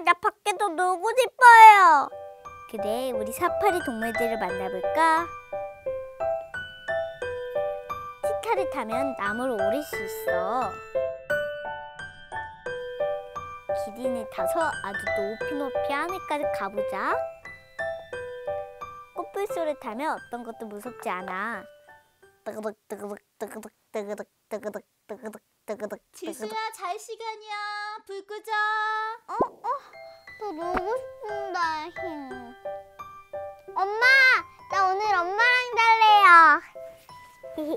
나 밖에서 놀고 싶어요. 그래, 우리 사파리 동물들을 만나볼까? 치타를 타면 나무를 오를 수 있어. 기린을 타서 아주 높이 하늘까지 가보자. 꽃불소를 타면 어떤 것도 무섭지 않아. 뜨그득 뜨그득 뜨그득 뜨그득 뜨그득 뜨그득 뜨그득. 지수야, 잘 시간이야. 불 끄자. 또 놀고 싶다. 엄마, 나 오늘 엄마랑 잘래요.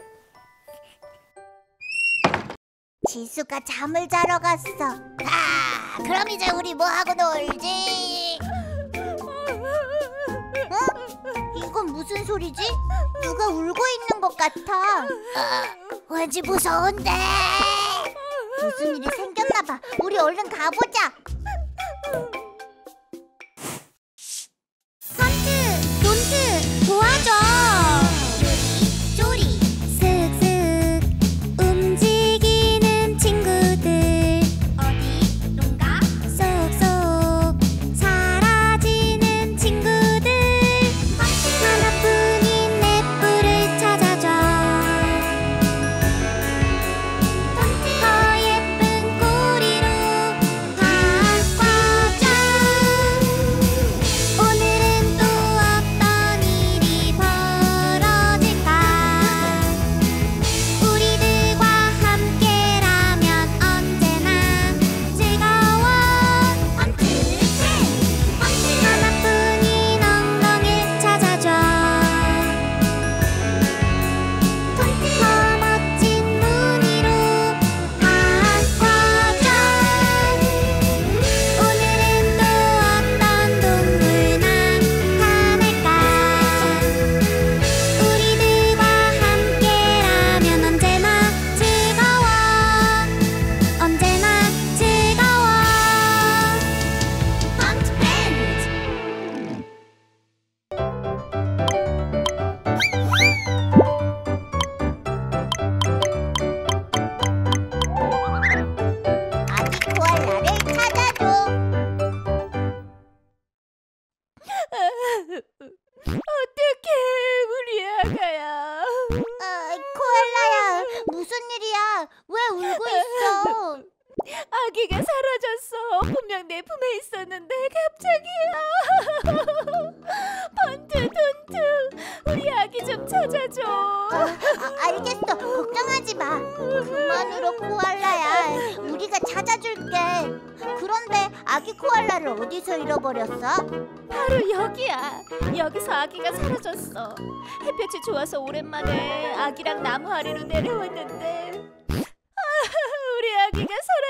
지수가 잠을 자러 갔어. 그럼 이제 우리 뭐 하고 놀지? 이건 무슨 소리지? 누가 울고 있는 것 같아. 왠지 무서운데. 무슨 일이 생겼나 봐. 우리 얼른 가보자. 헌트, 돈트, 도와줘. 쪼리, 슥슥 움직이는 친구들. 어디론가? 쏙쏙 사라지는 친구들. 하나뿐인 내 뿔을 찾아줘. 더 예쁜 꼬리로 바꿔줘. 오늘은 또 어떤 일이 벌어질까? 우리들과 함께라면 언제나 즐거워. 하나뿐인 엉덩이를 찾아줘. 더 멋진 무늬로 바꿔줘. 오늘은 또 어떤 동물 나타날까? 우리들과 함께라면 언제나 즐거워. 언제나 즐거워. 헌트밴드. 아기 코알라를 찾아줘. 어떡해, 우리 아가야. 코알라야, 무슨 일이야? 왜 울고 있어? 아기가 사라졌어. 분명 내 품에 있었는데 갑자기야. 번트, 돈트, 우리 아기 좀 찾아줘. 알겠어. 걱정하지 마. 그만으로 코알라야. 우리가 찾아줄게. 그런데 아기 코알라를 어디서 잃어버렸어? 바로 여기야. 여기서 아기가 사라졌어. 햇볕이 좋아서 오랜만에 아기랑 나무 아래로 내려왔는데 우리 아기가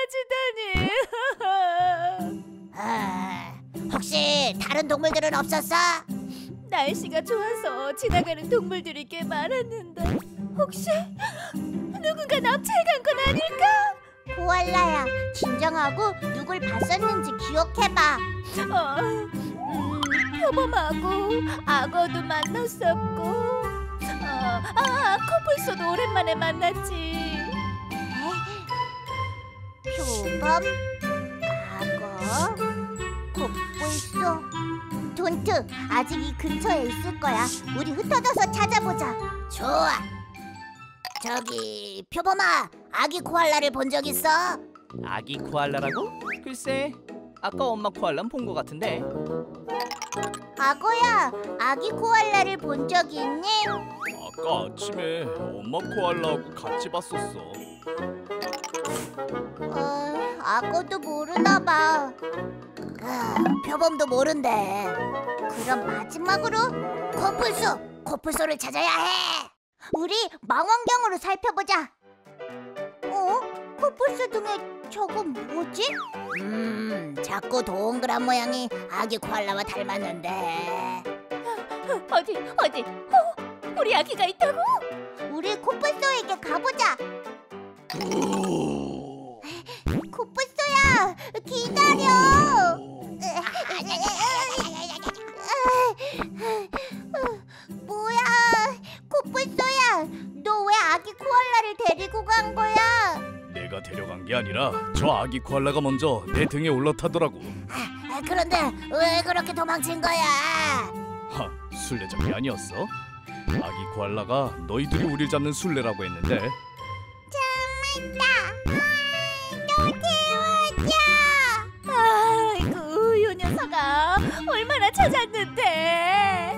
사라지다니. 혹시 다른 동물들은 없었어? 날씨가 좋아서 지나가는 동물들이 꽤 많았는데 혹시 누군가 납치해간 건 아닐까? 코알라야, 진정하고 누굴 봤었는지 기억해봐. 표범하고 악어도 만났었고 코뿔소도 오랜만에 만났지. 표범, 악어, 코뿔소, 돈트. 아직 이 근처에 있을 거야. 우리 흩어져서 찾아보자. 좋아. 저기 표범아, 아기 코알라를 본 적 있어? 아기 코알라라고? 글쎄, 아까 엄마 코알라는 본 것 같은데. 악어야, 아기 코알라를 본 적이 있니? 아까 아침에 엄마 코알라하고 같이 봤었어. 악어도 모르나 봐. 표범도 모른대. 그럼 마지막으로 코뿔소를 찾아야 해. 우리 망원경으로 살펴보자. 코뿔소 등에 저건 뭐지? 작고 동그란 모양이 아기 코알라와 닮았는데. 어디? 우리 아기가 있다고? 우리 코뿔소에게 가보자. 코뿔소야, 기다려. 뭐야, 코뿔소야, 너 왜 아기 코알라를 데리고 간 거야? 내가 데려간 게 아니라 저 아기 코알라가 먼저 내 등에 올라타더라고. 그런데 왜 그렇게 도망친 거야? 하, 술래잡이 아니었어? 아기 코알라가 너희들이 우릴 잡는 술래라고 했는데. 너 태워줘. 아이고 요 녀석아 얼마나 찾았는데.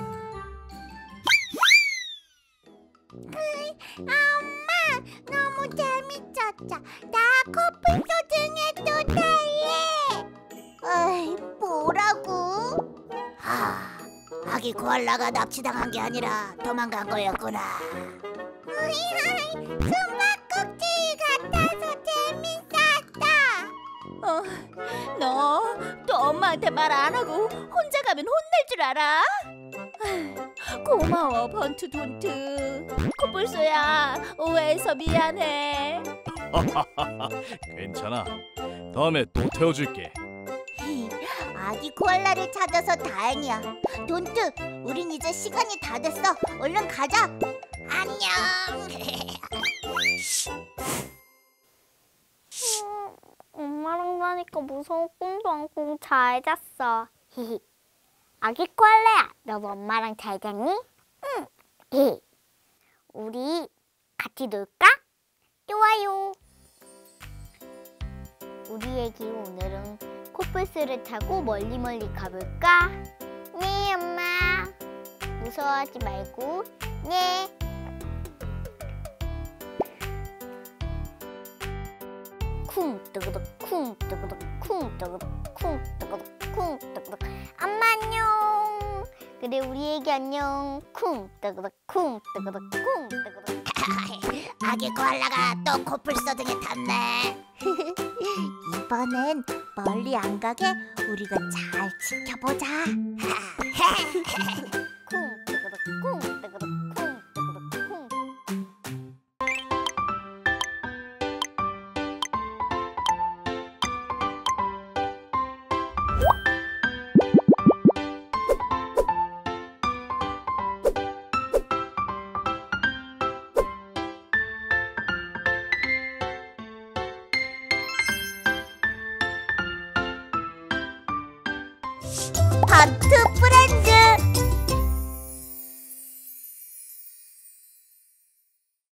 엄마, 너무 재밌었어. 나 코뿔소 등에 또 탈래. 에이, 뭐라고? 아기 코알라가 납치당한 게 아니라 도망간 거였구나. 숨바꼭질 같아서 재밌었어. 너 또 엄마한테 말 안 하고 혼자 가면 혼낼 줄 알아? 아휴, 고마워 번투 돈트. 코뿔소야 오해해서 미안해. 괜찮아. 다음에 또 태워줄게. 아기 코알라를 찾아서 다행이야. 돈트, 우린 이제 시간이 다 됐어. 얼른 가자. 안녕. 엄마랑 자니까 무서운 꿈도 안 꾸고 잘 잤어. 히히. 아기 코알라야, 너도 엄마랑 잘 잤니? 응. 히히. 우리 같이 놀까? 좋아요. 우리 애기 오늘은 코뿔소를 타고 멀리 가볼까? 네, 엄마. 무서워하지 말고. 네. 쿵 뜨그덕 쿵 뜨그덕 쿵 뜨그덕 쿵 뜨그덕 쿵 뜨그덕. 엄마 안녕. 그래 우리 애기 안녕. 쿵 뜨그덕 쿵 뜨그덕 쿵 뜨그덕. 아기 코알라가 또 코뿔소 등에 탔네. 이번엔 멀리 안 가게 우리가 잘 지켜보자. 쿵 뜨그덕 쿵 뜨그덕 쿵 뜨그덕 쿵. 번트 프렌즈.